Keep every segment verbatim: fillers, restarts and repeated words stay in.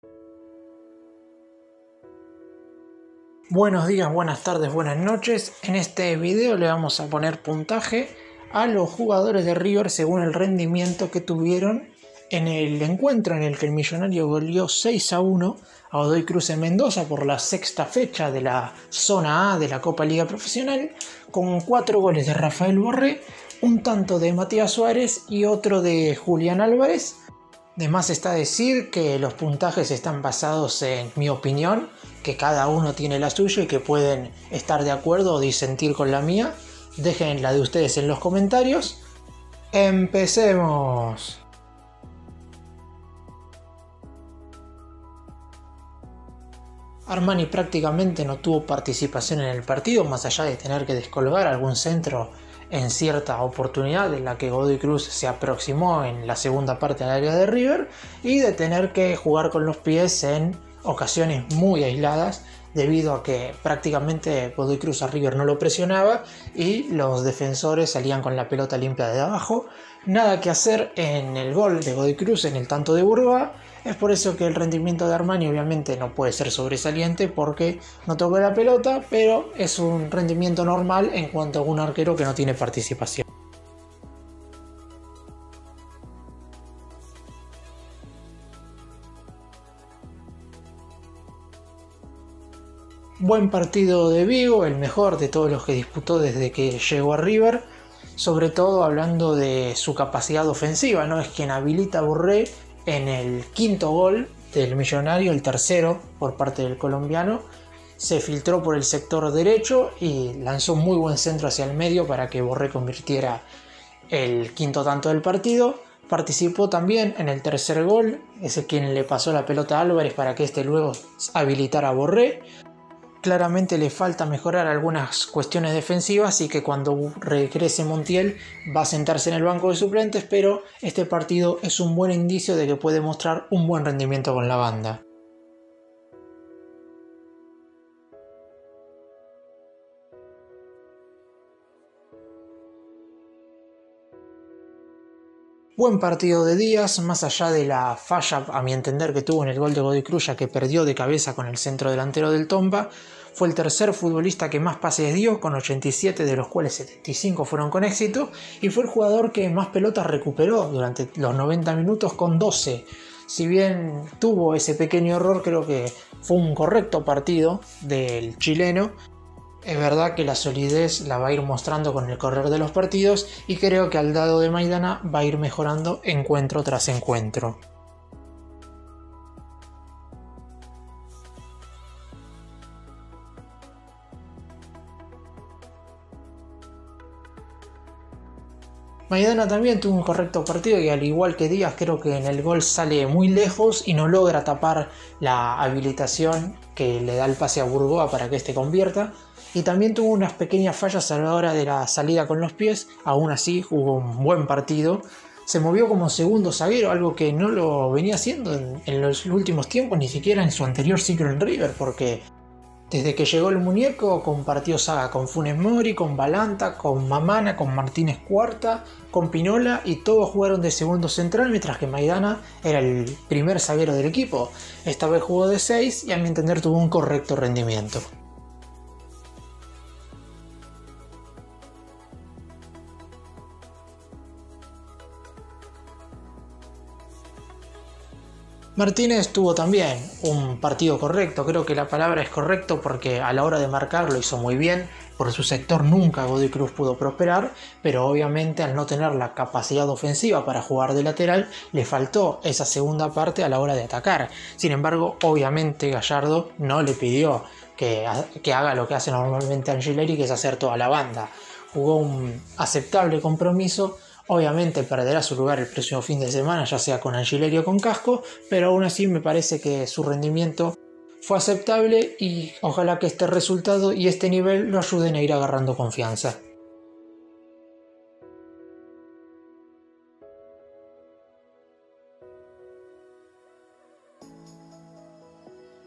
Buenos días, buenas tardes, buenas noches. En este video le vamos a poner puntaje a los jugadores de River según el rendimiento que tuvieron en el encuentro en el que el Millonario goleó seis a uno a Godoy Cruz en Mendoza por la sexta fecha de la zona A de la Copa Liga Profesional, con cuatro goles de Rafael Borré, un tanto de Matías Suárez y otro de Julián Álvarez. De más está decir que los puntajes están basados en mi opinión, que cada uno tiene la suya y que pueden estar de acuerdo o disentir con la mía. Dejen la de ustedes en los comentarios. ¡Empecemos! Armani prácticamente no tuvo participación en el partido, más allá de tener que descolgar algún centro en cierta oportunidad en la que Godoy Cruz se aproximó en la segunda parte del área de River, y de tener que jugar con los pies en ocasiones muy aisladas debido a que prácticamente Godoy Cruz a River no lo presionaba y los defensores salían con la pelota limpia de abajo. Nada que hacer en el gol de Godoy Cruz, en el tanto de Burba. Es por eso que el rendimiento de Armani obviamente no puede ser sobresaliente porque no tocó la pelota, pero es un rendimiento normal en cuanto a un arquero que no tiene participación. Buen partido de Vigo, el mejor de todos los que disputó desde que llegó a River, sobre todo hablando de su capacidad ofensiva, ¿no? Es quien habilita a Borré en el quinto gol del Millonario, el tercero por parte del colombiano. Se filtró por el sector derecho y lanzó muy buen centro hacia el medio para que Borré convirtiera el quinto tanto del partido. Participó también en el tercer gol, ese quien le pasó la pelota a Álvarez para que este luego habilitara a Borré. Claramente le falta mejorar algunas cuestiones defensivas y que cuando regrese Montiel va a sentarse en el banco de suplentes, pero este partido es un buen indicio de que puede mostrar un buen rendimiento con la banda. Buen partido de Díaz, más allá de la falla, a mi entender, que tuvo en el gol de Godoy Cruz, ya que perdió de cabeza con el centro delantero del Tomba. Fue el tercer futbolista que más pases dio, con ochenta y siete, de los cuales setenta y cinco fueron con éxito, y fue el jugador que más pelotas recuperó durante los noventa minutos, con doce. Si bien tuvo ese pequeño error, creo que fue un correcto partido del chileno. Es verdad que la solidez la va a ir mostrando con el correr de los partidos y creo que al lado de Maidana va a ir mejorando encuentro tras encuentro. Maidana también tuvo un correcto partido y al igual que Díaz creo que en el gol sale muy lejos y no logra tapar la habilitación que le da el pase a Burgoa para que este convierta. Y también tuvo unas pequeñas fallas a la hora de la salida con los pies. Aún así jugó un buen partido. Se movió como segundo zaguero, algo que no lo venía haciendo en, en los últimos tiempos, ni siquiera en su anterior ciclo en River, porque desde que llegó el muñeco compartió saga con Funes Mori, con Balanta, con Mamana, con Martínez Cuarta, con Pinola, y todos jugaron de segundo central, mientras que Maidana era el primer zaguero del equipo. Esta vez jugó de seis y a mi entender tuvo un correcto rendimiento. Martínez tuvo también un partido correcto, creo que la palabra es correcto porque a la hora de marcar lo hizo muy bien. Por su sector nunca Godoy Cruz pudo prosperar, pero obviamente al no tener la capacidad ofensiva para jugar de lateral, le faltó esa segunda parte a la hora de atacar. Sin embargo, obviamente Gallardo no le pidió que, que haga lo que hace normalmente Angileri, que es hacer toda la banda. Jugó un aceptable compromiso. Obviamente perderá su lugar el próximo fin de semana, ya sea con Angileri o con Casco, pero aún así me parece que su rendimiento fue aceptable y ojalá que este resultado y este nivel lo ayuden a ir agarrando confianza.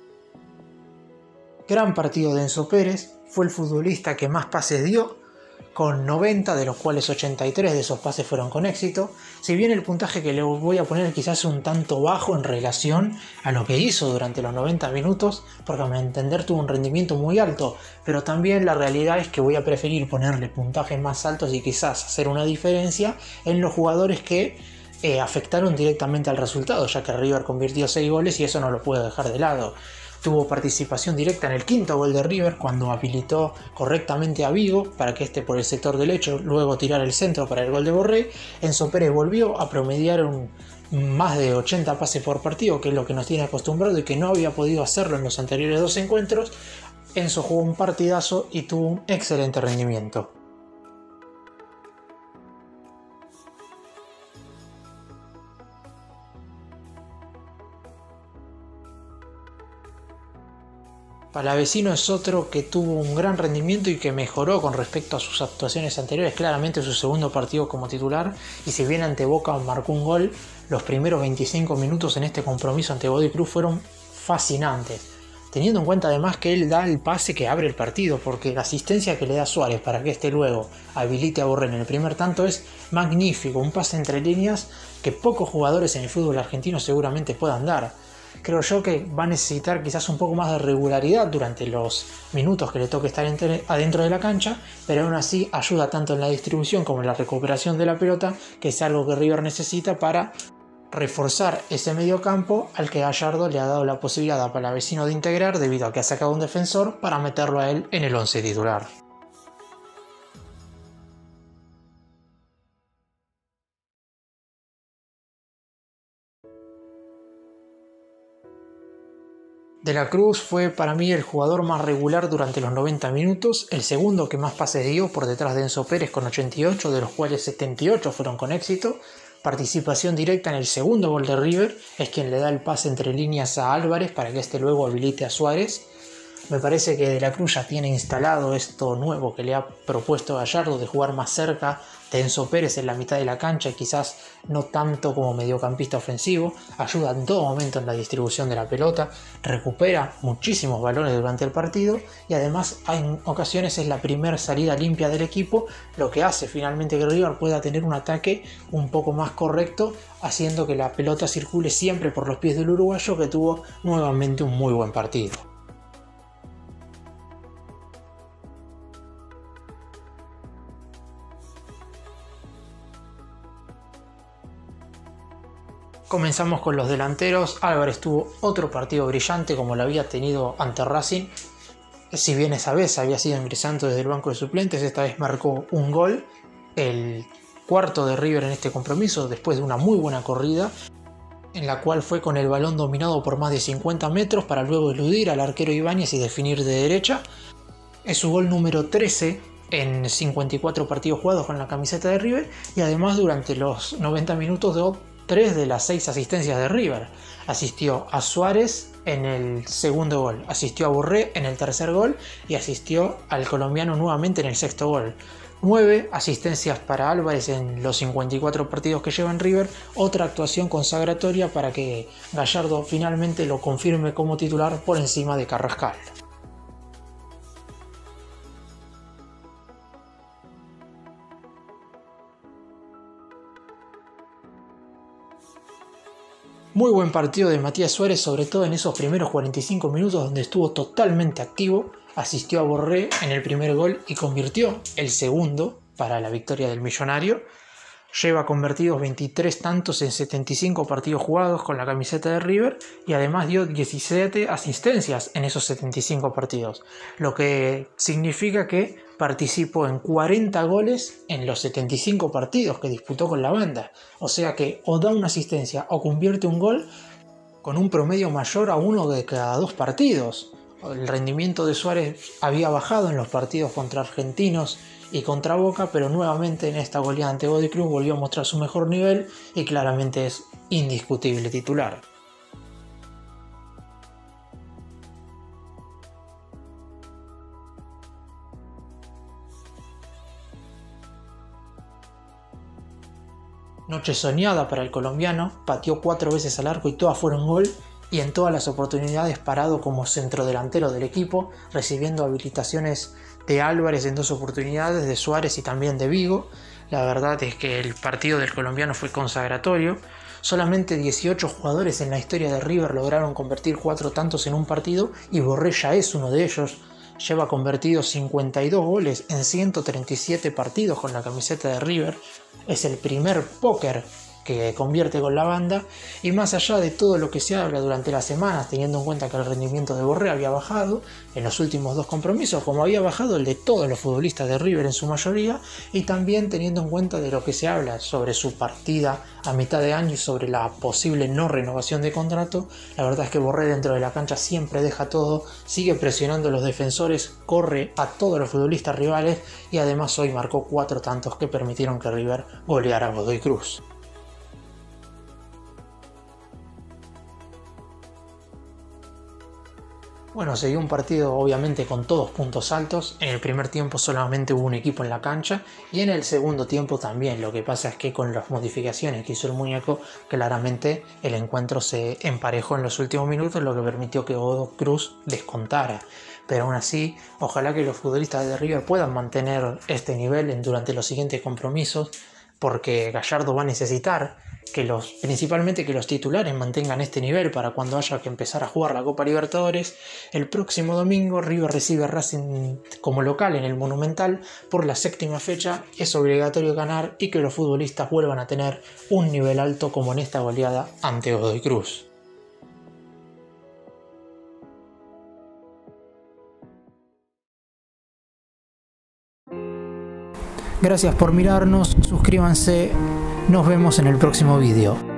Gran partido de Enzo Pérez, fue el futbolista que más pases dio, con noventa, de los cuales ochenta y tres de esos pases fueron con éxito. Si bien el puntaje que le voy a poner quizás es un tanto bajo en relación a lo que hizo durante los noventa minutos, porque a mi entender tuvo un rendimiento muy alto, pero también la realidad es que voy a preferir ponerle puntajes más altos y quizás hacer una diferencia en los jugadores que eh, afectaron directamente al resultado, ya que River convirtió seis goles y eso no lo puedo dejar de lado. Tuvo participación directa en el quinto gol de River cuando habilitó correctamente a Vigo para que este por el sector derecho luego tirara el centro para el gol de Borré. Enzo Pérez volvió a promediar un, más de ochenta pases por partido, que es lo que nos tiene acostumbrado y que no había podido hacerlo en los anteriores dos encuentros. Enzo jugó un partidazo y tuvo un excelente rendimiento. Palavecino es otro que tuvo un gran rendimiento y que mejoró con respecto a sus actuaciones anteriores, claramente su segundo partido como titular, y si bien ante Boca marcó un gol, los primeros veinticinco minutos en este compromiso ante Godoy Cruz fueron fascinantes, teniendo en cuenta además que él da el pase que abre el partido, porque la asistencia que le da Suárez para que este luego habilite a Borré en el primer tanto es magnífico, un pase entre líneas que pocos jugadores en el fútbol argentino seguramente puedan dar. Creo yo que va a necesitar quizás un poco más de regularidad durante los minutos que le toque estar entre, adentro de la cancha, pero aún así ayuda tanto en la distribución como en la recuperación de la pelota, que es algo que River necesita para reforzar ese mediocampo al que Gallardo le ha dado la posibilidad a Palavecino de integrar debido a que ha sacado un defensor para meterlo a él en el once titular. De la Cruz fue para mí el jugador más regular durante los noventa minutos, el segundo que más pases dio por detrás de Enzo Pérez con ochenta y ocho, de los cuales setenta y ocho fueron con éxito. Participación directa en el segundo gol de River, es quien le da el pase entre líneas a Álvarez para que este luego habilite a Suárez. Me parece que De la Cruz ya tiene instalado esto nuevo que le ha propuesto Gallardo de jugar más cerca de Enzo Pérez en la mitad de la cancha y quizás no tanto como mediocampista ofensivo. Ayuda en todo momento en la distribución de la pelota, recupera muchísimos balones durante el partido y además en ocasiones es la primera salida limpia del equipo, lo que hace finalmente que River pueda tener un ataque un poco más correcto, haciendo que la pelota circule siempre por los pies del uruguayo, que tuvo nuevamente un muy buen partido. Comenzamos con los delanteros. Álvarez tuvo otro partido brillante como lo había tenido ante Racing. Si bien esa vez había sido ingresando desde el banco de suplentes, esta vez marcó un gol, el cuarto de River en este compromiso, después de una muy buena corrida, en la cual fue con el balón dominado por más de cincuenta metros para luego eludir al arquero Ibáñez y definir de derecha. Es su gol número trece en cincuenta y cuatro partidos jugados con la camiseta de River, y además durante los noventa minutos de tres de las seis asistencias de River. Asistió a Suárez en el segundo gol, asistió a Borré en el tercer gol y asistió al colombiano nuevamente en el sexto gol. nueve asistencias para Álvarez en los cincuenta y cuatro partidos que lleva en River, otra actuación consagratoria para que Gallardo finalmente lo confirme como titular por encima de Carrascal. Muy buen partido de Matías Suárez, sobre todo en esos primeros cuarenta y cinco minutos donde estuvo totalmente activo, asistió a Borré en el primer gol y convirtió el segundo para la victoria del Millonario. Lleva convertidos veintitrés tantos en setenta y cinco partidos jugados con la camiseta de River y además dio diecisiete asistencias en esos setenta y cinco partidos, lo que significa que participó en cuarenta goles en los setenta y cinco partidos que disputó con la banda, o sea que o da una asistencia o convierte un gol con un promedio mayor a uno de cada dos partidos. El rendimiento de Suárez había bajado en los partidos contra Argentinos y contra Boca, pero nuevamente en esta goleada ante Godoy Cruz volvió a mostrar su mejor nivel y claramente es indiscutible titular. Noche soñada para el colombiano, pateó cuatro veces al arco y todas fueron gol, y en todas las oportunidades parado como centrodelantero del equipo, recibiendo habilitaciones de Álvarez en dos oportunidades, de Suárez y también de Vigo. La verdad es que el partido del colombiano fue consagratorio. Solamente dieciocho jugadores en la historia de River lograron convertir cuatro tantos en un partido y Borré ya es uno de ellos. Lleva convertidos cincuenta y dos goles en ciento treinta y siete partidos con la camiseta de River. Es el primer póker que convierte con la banda, y más allá de todo lo que se habla durante las semanas, teniendo en cuenta que el rendimiento de Borré había bajado en los últimos dos compromisos, como había bajado el de todos los futbolistas de River en su mayoría, y también teniendo en cuenta de lo que se habla sobre su partida a mitad de año y sobre la posible no renovación de contrato, la verdad es que Borré dentro de la cancha siempre deja todo, sigue presionando a los defensores, corre a todos los futbolistas rivales y además hoy marcó cuatro tantos que permitieron que River goleara a Godoy Cruz. Bueno, se dio un partido obviamente con todos puntos altos. En el primer tiempo solamente hubo un equipo en la cancha y en el segundo tiempo también. Lo que pasa es que con las modificaciones que hizo el muñeco, claramente el encuentro se emparejó en los últimos minutos, lo que permitió que Godoy Cruz descontara. Pero aún así, ojalá que los futbolistas de River puedan mantener este nivel durante los siguientes compromisos, porque Gallardo va a necesitar que los, principalmente que los titulares mantengan este nivel para cuando haya que empezar a jugar la Copa Libertadores. El próximo domingo River recibe a Racing como local en el Monumental por la séptima fecha. Es obligatorio ganar y que los futbolistas vuelvan a tener un nivel alto como en esta goleada ante Godoy Cruz. Gracias por mirarnos, suscríbanse, nos vemos en el próximo vídeo.